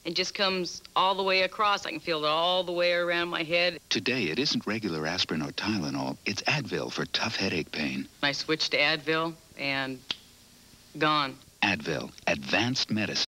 It just comes all the way across. I can feel it all the way around my head. Today, it isn't regular aspirin or Tylenol. It's Advil for tough headache pain. I switched to Advil and gone. Advil, advanced medicine.